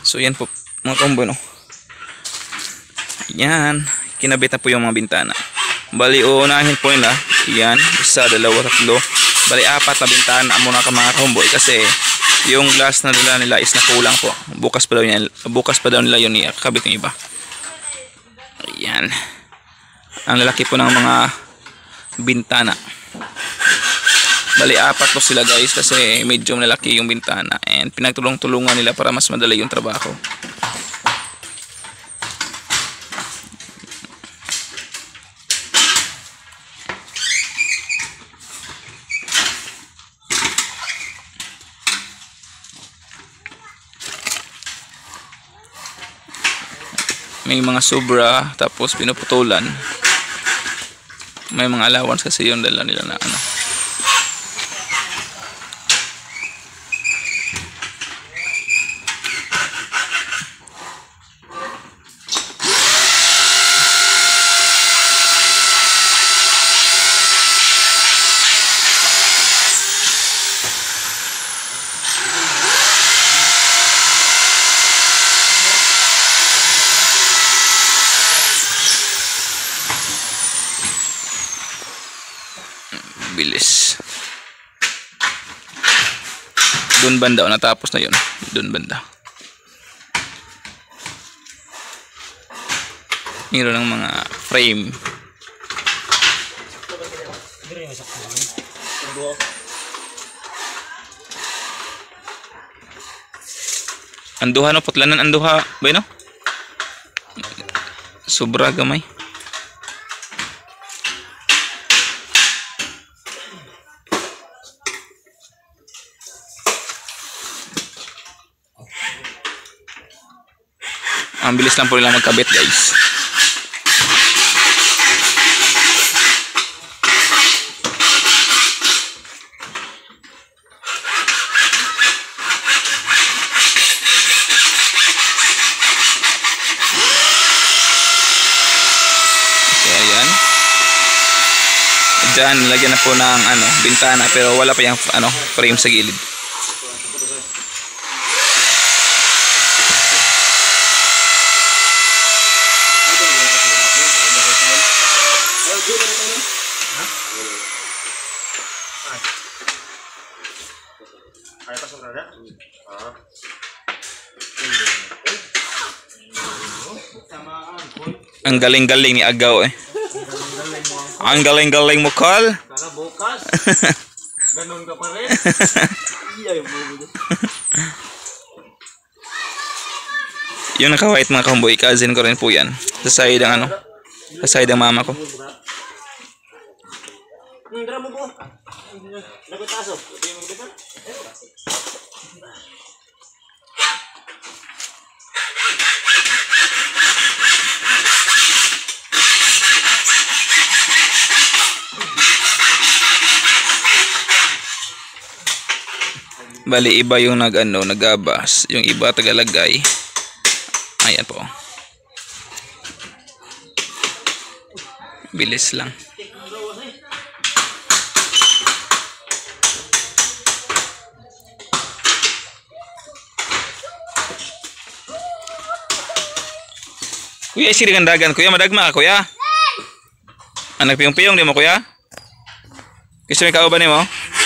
So yan po mga combo, no. Yan, kinabit na po yung mga bintana. Bali uunahin po nila, yan, isa, dalawa, tatlo, bali apat na bintana muna ka mga combo, kasi yung glass na nila is nakulang po. Bukas pa daw nila yun ikakabit ng iba. Ayan, ang lalaki po ng mga bintana. Bali apat po sila guys, kasi medyo malaki yung bintana, and pinagtulong-tulungan nila para mas madali yung trabaho. May mga sobra, tapos pinuputulan. May mga allowance kasi yung dala nila na ano. Bilis. Doon banda, natapos na yun. Doon banda. Meron ng mga frame. Anduha no, putlanan anduha ba no? Sobra gamay. Ang bilis lang po nila magkabit guys. So ayan. Diyan lagyan na po ng bintana, pero wala pa yung frame sa gilid. Ang galing-galing ni Agaw eh. Ang galing-galing mo, Carl. Sana bukas. Ganun ka pa rin. Yung naka-white mga kamboy, cousin ko rin po yan. Sa side ang sa side ang mama ko. Drama po. Nagutaso. Bali iba yung nagabas, yung iba tagalagay. Ayan po. Bilis lang. Kuya, siri gandagan kuya, madagma ka kuya. Anak piyong-piyong di mo kuya? Gusto may kauban mo?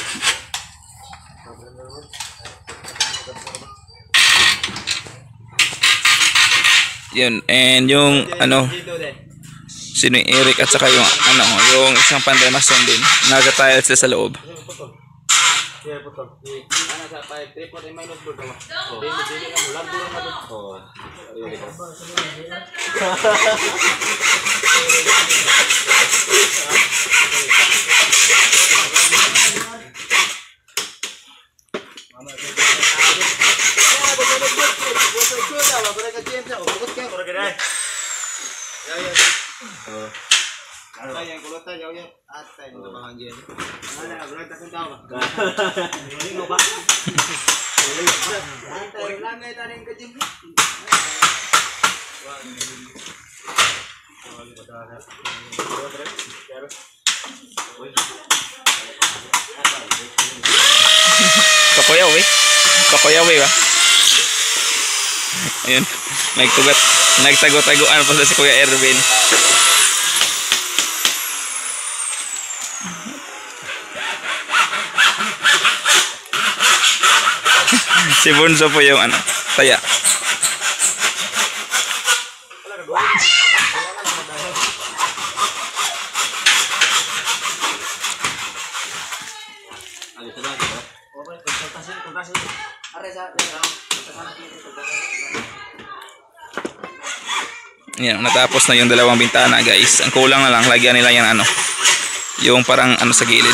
Yun, and yung sino yung Eric at saka yung yung isang pandemason din, nagka-tiles sila sa loob. Kakoyaw eh. Kakoyaw eh ba? Ayun. Nagtago-taguan pa si Kuya Erwin. Si Bunso po yung ano, taya. Yan, natapos na yung dalawang bintana guys. Ang kulang na lang, lagyan nila yan ano, yung parang ano sa gilid.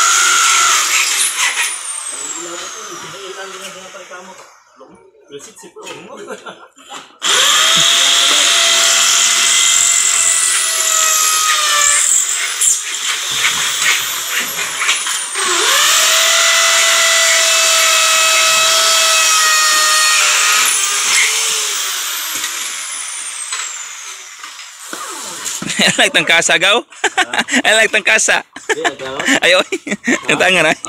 I like tang kasa gaw. I like tang kasa. Ayo. Ang tangan ay.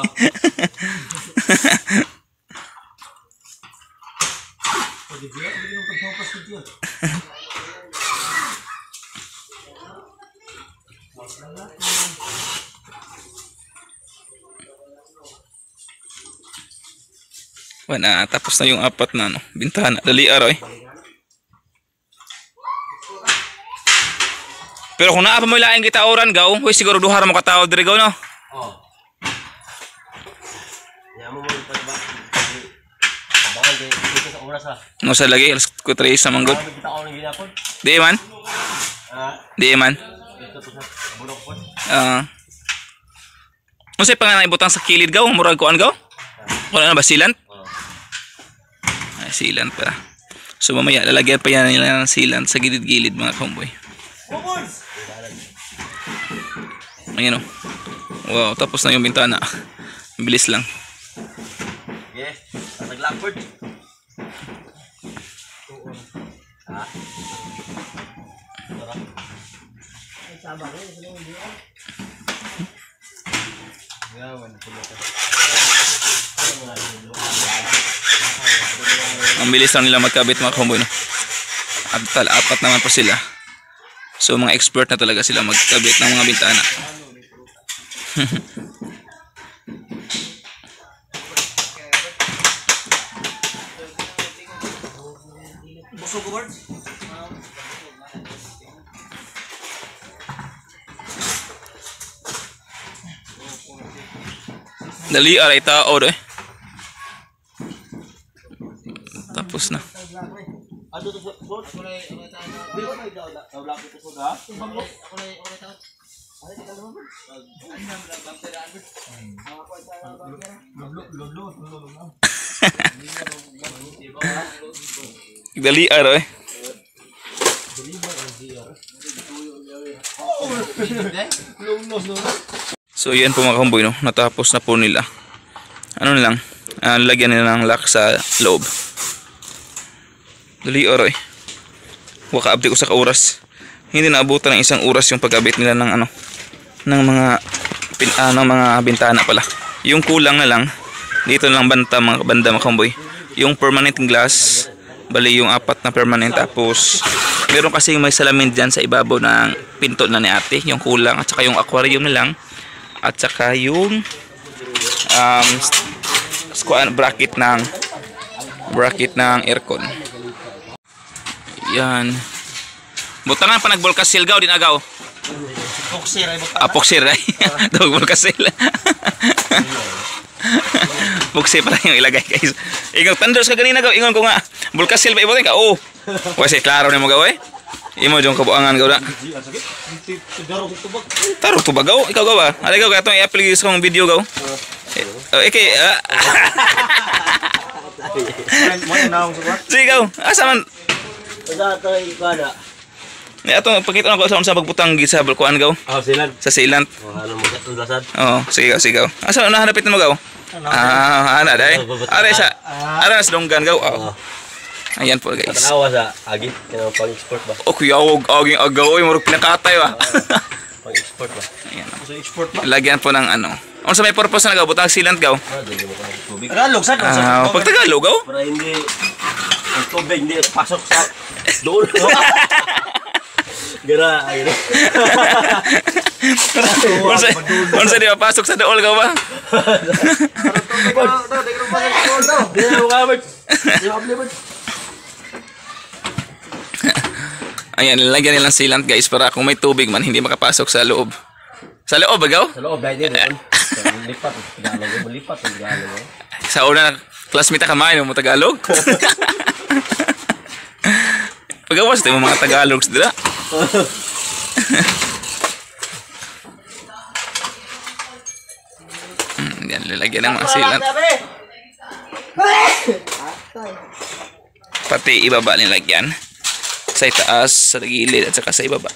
Wala, tapos na yung apat na ano, bintana. Dali aroy. Pero kung naa pa mo ilaing kita oran gaw, huy siguro duha ra mo katao diri gaw no. Oh. Ya mo pagba. Bawal dito sa oras ha. No sa lagi alas 4 sa manggod. Kita ko ng ginapon. Di man? Di man. Ito po sa bulok po. Ano say pangalan ibutang sa kilid gaw, murag kuan gaw? Wala na ba silant? Ay silant pa. So mamaya lalagyan pa yan nila ng silant sa gilid-gilid mga homeboy. Ayan o. Wow, tapos na yung bintana. Bilis lang. Yes, nag-lockboard. Ha? Ay, sabang eh. Ang bilis lang nila magkabit mga homeboy no? Apat naman po sila. So mga expert na talaga sila magkabit ng mga bintana. Busog ko board? Dali aray tao eh. Tapos na. Ano to board? Ako na wala ko to ha? Ako na tao. Dali aray. So yan po mga homeboy no, natapos na po nila. Ano na lang, lagyan nila ng lock sa loob. Dali oray. Waka update ko sa oras. Hindi naabutan ng isang oras yung pag-abit nila ng ano, ng mga mga bintana pala. Yung kulang na lang dito lang banda mga homeboy. Yung permanent glass, bali yung apat na permanent, tapos meron kasi may salamin diyan sa ibabaw ng pinto na ni ate, yung kulang, at saka yung aquarium na lang, at saka yung bracket ng aircon. Yan. Butangan pa nagbolkasil gaw din agaw. Poksir ay bukta. Poksir ay. Dog bolkasil. Poksir pa yung ilagay guys. Ikaw tandos ka ganina gaw, ingon ko nga. Bolkasil ba ibotin ka? Oo. Kasi klaro ni mo gaw eh. Imo jong kabuangan gaw na. Tarong tubag gaw, ikaw gaw ba? Ala gaw katong i-upload sa kong video gaw. Okay. Mo na ako sa. Sige gaw. Asa man? Sa to ibada. Ato pakita na ko sa pagbutang gid sa balkuan gaw. Silant. Sa silant. Ano mo katulasan? Oo, sige gaw. Asa na hanapit mo gaw? Ana dai. Ara sa donggan gaw. Ayan po guys. Tanawa sa agi, kaya pang-export ba? O kuyawog aging agaw ay murag pinakatay ba. Pang-export ba? Ayan. Sa export ba? Lagyan po ng ano. Ano sa may purpose na gaw butang silant gaw? Tagalog sa. Pag Tagalog gaw? Para hindi Ang tubig hindi pasok sa doon. Gara, ayun. Unsa di mapasok sa dool ka ba? Ayan, lalagyan nilang sealant guys para kung may tubig man hindi makapasok sa loob. Sa loob ba Sa loob dahil din. Lipat, Tagalog, lipat ang Tagalog. Sa una classmate ka main mo Tagalog. Pagawas tayo mga Tagalog dira. Yan, lalagyan ng mga sealant. Pati ibaba nilagyan. Sa itaas, sa gilid, at saka sa ibaba.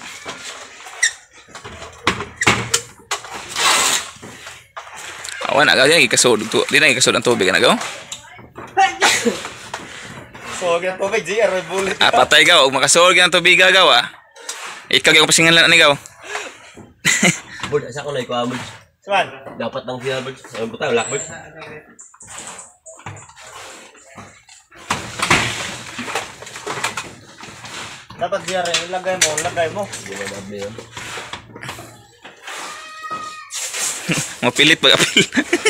Awan, agaw yan, ikasod. Di na ikasod ang tubig, agaw? So, ang tubig, GR, may bullet. Patay gaw, huwag makasod ang tubig, agaw ah. Ikaw yung pasingalan na nigaw. Bud, asa ko na ikaw, Bud. Saan? Dapat ng siya, Bud. Saan po tayo, Black Bud? Dapat siya rin, ilagay mo. Hindi na mabli yun. Mapilit pag-apil.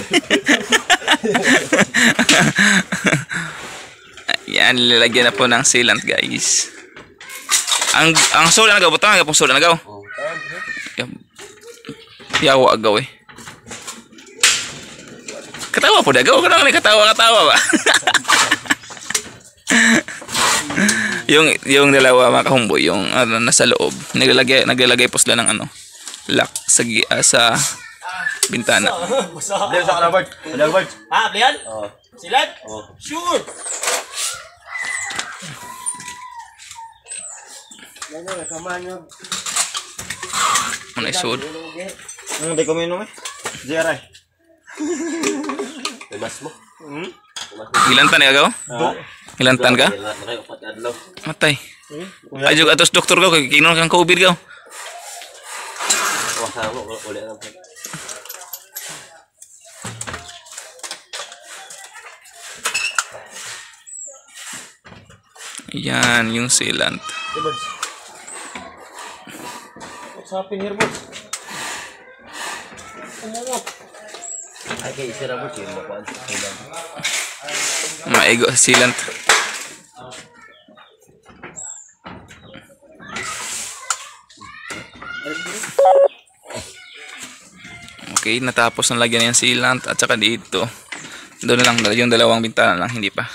Yan, lalagyan na po ng sealant guys. Ang soda na gaw, butang nga pong soda na gaw. Yawa agaw eh. Katawa po dagaw, katawa ba? yung dalawa mga kahumboy, yung nasa loob, naglalagay po sila ng lock sa bintana. Bliyan sa kanabard. Bliyan? Oo. Silat? Oo. Sure! Ano isod? Hindi ko minum eh. Zero eh. Mas mo? Ilantan ya gaw? Ilantan ka? Matay. Ayo atos doktor gaw, kinon kang COVID gaw. Yan yung sealant. What's happening here, boss? Ay, kaya isira mo, sino mo kuhaan sa sealant? Maigo sealant. Okay, natapos na lagyan yung sealant at saka dito. Doon lang yung dalawang bintana lang, hindi pa.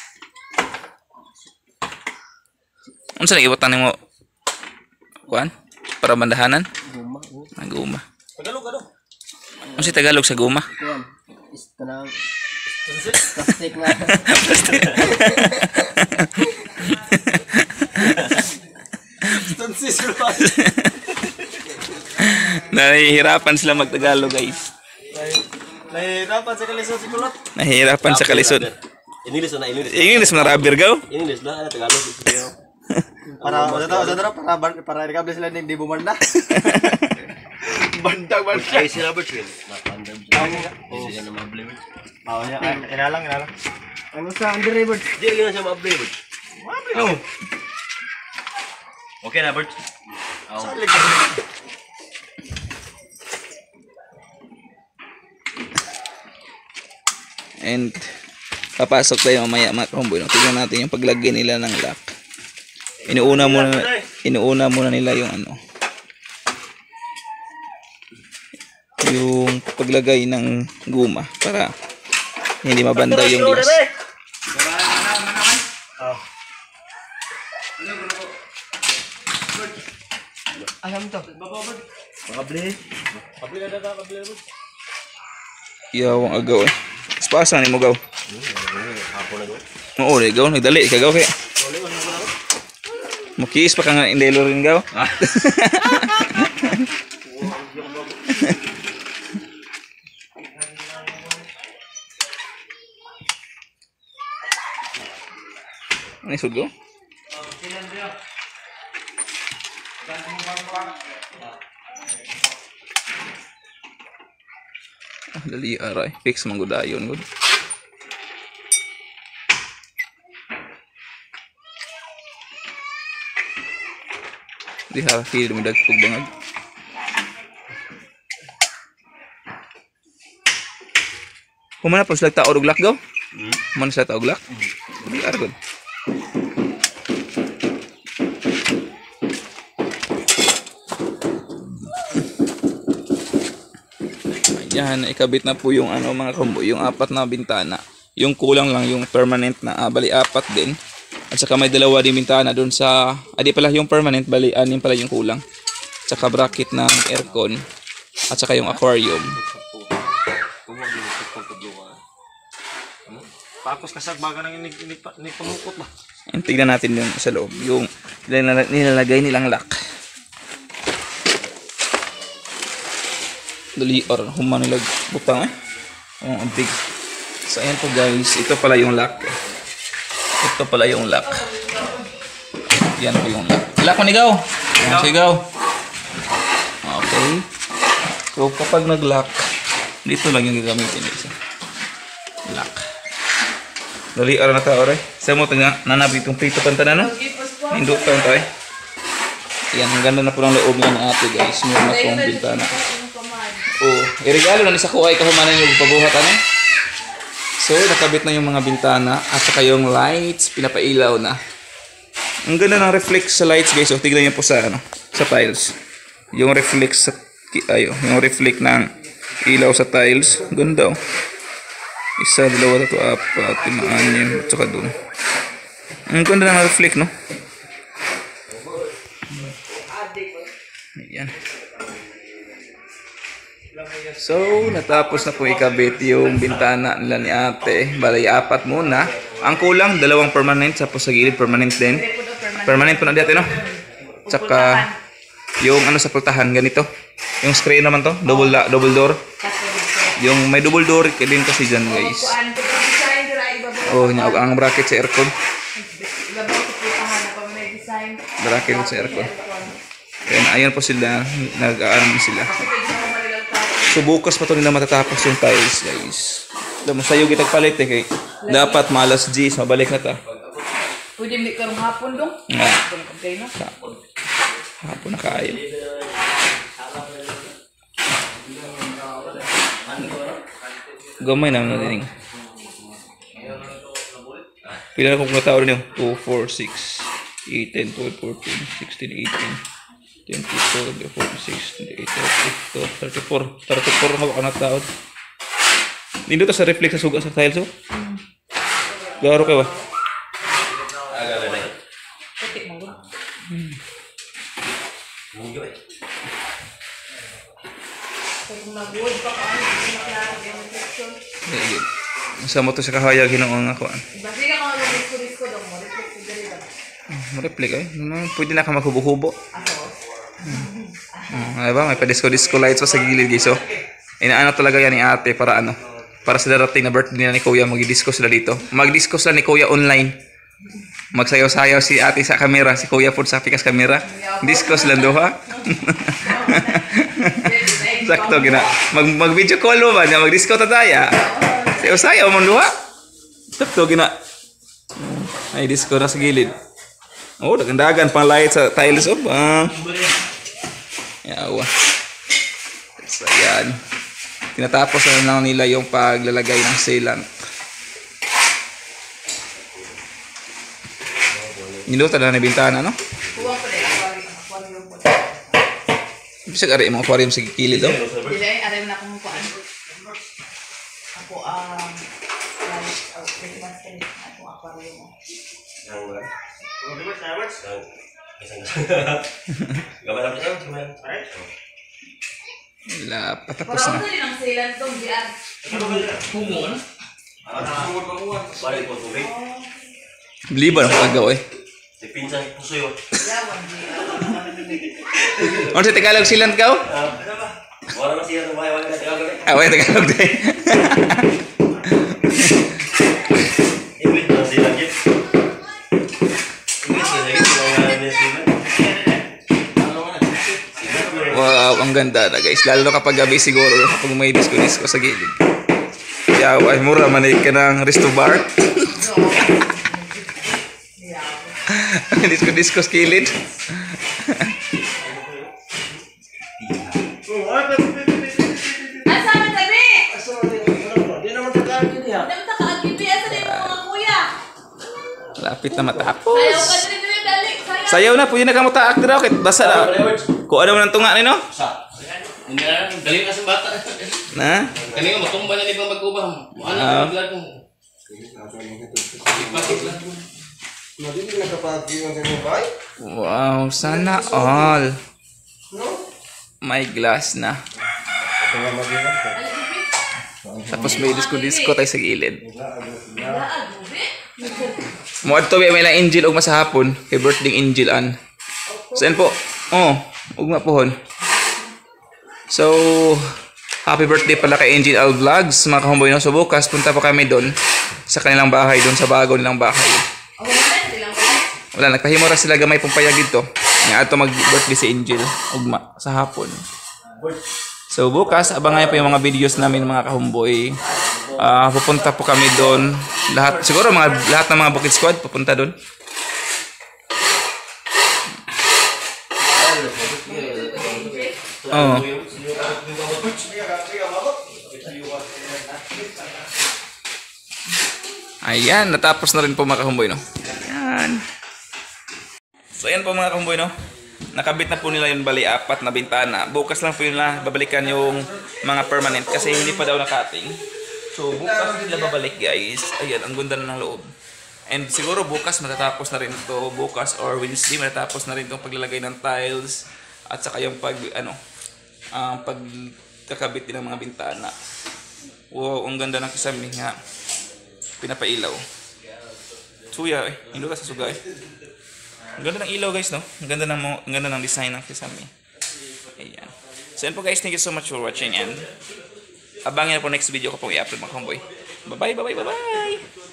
Unsa na iwatan mo? Kuan? Para bandahanan? Guma. Tagalog ano? Unsa Tagalog sa guma? Kuan. Istanang plastic na. Nahihirapan sila mag-Tagalog, guys. Nahihirapan sa kalisod si Kulot. Nahihirapan sa kalisod. English na English. English na rubber gaw? English na Tagalog. Para ikabli sila hindi bumanda. Bandang. Ay sila ba twin? Bandang. Hindi siya na mabli. Oh, inalang. Ano sa underboard? Di gina siya mabli. Mabli. Oh. Okay na, Bert. Oh. And papasok tayo mamaya mga kahumboy. Tignan natin yung paglagay nila ng lock. Inuuna muna nila yung yung paglagay ng guma para hindi mabanda yung glass. Alam to. Mabli. Yawang agaw eh. Spasa ni mo gaw. Oo, gaw nagdali ka gaw kay. Mukis pa ka nga indelo rin gaw. Ano isod gaw? Dali aray, fix manggudayon gud. Di haki dumidag pug bangag. Kumana pa sila taod og lock go? Kumana sila taod og lock? Di argon. Ayan, ikabit na po yung ano mga combo, yung apat na bintana. Yung kulang lang yung permanent na bali apat din. At saka may dalawa din bintana doon sa di pala yung permanent, bali anim pala yung kulang. At saka bracket ng aircon. At saka yung aquarium. Pakos kasag baga nang pamukot ba? And tignan natin yung sa loob, yung nilalagay nilang lock. Dali or human nilag butang ang big. So ayan po guys, ito pala yung lock. Ito pala yung lock. Yan po yung lock. Lock mo nigaw. Sigaw. Okay. So kapag nag-lock, dito lang yung gagamitin isa. Lock. Dali or na ta ore. Sa mo tanga nanabi itong prito kanta na no? Indot ta to eh. Yan, ang ganda na po ng loob niya ni ate guys. Meron na pong bintana. Oh, iregalo na ni sa kuhay kahumanan yung pabuhat ano. So, nakabit na yung mga bintana at saka yung lights, pinapailaw na. Ang ganda ng reflex sa lights guys. So, tignan niyo po sa ano, sa tiles. Yung reflex sa yung reflect ng ilaw sa tiles. Ganda oh. Isa, dalawa, tatlo, apat, lima, anim, at saka doon. Ang ganda ng reflect no. Ayan. So, natapos na po ikabit yung bintana nila ni ate. Balay apat muna. Ang kulang, dalawang permanent. Tapos sa gilid, permanent din. Permanent po na dito, no? Tsaka, yung ano sa pultahan, ganito. Yung screen naman to, double door. Yung may double door din kasi dyan, guys. Oh, ang bracket sa aircon. Bracket sa aircon. Kaya ayan po sila, nag-aaral sila. So bukas pa ito nila matatapos yung tiles guys. Alam mo sa'yo kitagpalit eh kay dapat malas G's mabalik na ta. Pwede hindi karong hapon dong? Nga. Hapon. Hapon na kayo. Gamay naman na din. Pila na kung katao rin yung 2, 4, 6, 8, 10, 12, 14, 16, 18. 22, 24, 26, 28, 34. 34 nga baka nataod. Dito to sa reflex sa suga sa tiles oh. Garo ka ba? Putik mo ba? Kung nag-wood pa ka, hindi maklaro yung reflection. Sa mo to sa kahayag hinoong ako. Basi ka kung mag-disco dong mo, reflection dali lang. Reflect eh. Pwede na ka maghubo-hubo. Ako? Ay ba, may pa-disco lights pa sa gilid guys oh. Inaano talaga yan ni ate para ano, para sa darating na birthday nila ni kuya, mag-disco sila dito. Mag-disco sila ni kuya online. Magsayaw-sayaw si ate sa camera, si kuya po sa pikas camera. Disco sila duha. Sakto gina. Mag-video call mo ba niya, mag-disco ta taya. Sayaw-sayaw mo duha. Sakto gina. Ay disco na sa gilid. Oh, dagan-dagan pang light sa tiles oh. Yawa. So, yan. Tinatapos na lang nila yung paglalagay ng sealant. Niluto na na bintana, no? Kuwang pa rin, aquarium po. Bisa ka rin yung aquarium sa kilid, oh. Dili, alam na kung kuan. Ako, Christmas tree. Ako, aquarium mo. Wala, patapos Parang na. ito din ang silan itong diyan. Humon? Liban ang paggaw, eh. Pinsan puso yun. Yawan diyan. Ano sa Tagalog silang gaw? Wala na siya tumayawan na Tagalog. Away, Tagalog din. English na sila git. English na git mga sila. Wow, ang ganda na guys. Lalo na kapag gabi siguro, kapag may disco-disco sa gilid. Kaya, ay mura, manig ka ng resto bar. Disco-disco sa gilid. Malapit na matapos. Ayaw ka dali dali. Sayaw na po yun na kamutaak dito. Kit basa na. Kung ano mo ng tunga ni no? Dali ka sa bata. Na? Kanina matumba na ibang mag-ubam. Ano Ah. ang vlog mo? Wow, sana all. May glass na. Tapos may disco-disco tayo sa gilid. Muad to may lang Angel ugma sa hapon. Kay birthday Angel an. Saan po? Oh, ugma pohon. So, happy birthday pala kay Angel Al Vlogs. Mga kahomboy no. So bukas punta pa kami doon sa kanilang bahay, doon sa bago nilang bahay. Wala, nagpahimura sila gamay pong payag dito. Nga ato mag-birthday si Angel ugma sa hapon. So bukas abangan po yung mga videos namin mga kahomboy. Pupunta po kami doon. Lahat siguro lahat ng mga Bukid Squad pupunta doon. Oh. Ayan, natapos na rin po mga kahomboy no. Ayan. So ayan po mga kahomboy no. Nakabit na po nila yung bali 4 na bintana. Bukas lang po nila babalikan yung mga permanent kasi hindi pa daw nakating. So bukas nila babalik guys. Ayan, ang ganda na ng loob. And siguro bukas matatapos na rin ito. Bukas or Wednesday matatapos na rin itong paglalagay ng tiles. At saka yung pagkakabit din ng mga bintana. Wow, ang ganda ng kisame nga. Pinapailaw. Suya eh. Hindi ka sa sugay. Ang ganda ng ilaw guys no. Ang ganda ng design ng kisame. Ayan. So yan po guys. Thank you so much for watching and abangin na po next video ko pong i-upload mga kahomboy. Bye bye.